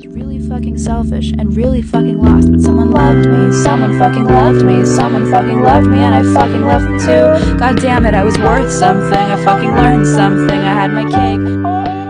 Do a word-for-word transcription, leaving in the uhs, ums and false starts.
Really fucking selfish and really fucking lost, but someone loved me, someone fucking loved me, someone fucking loved me, and I fucking loved them too. God damn it, I was worth something, I fucking learned something, I had my cake.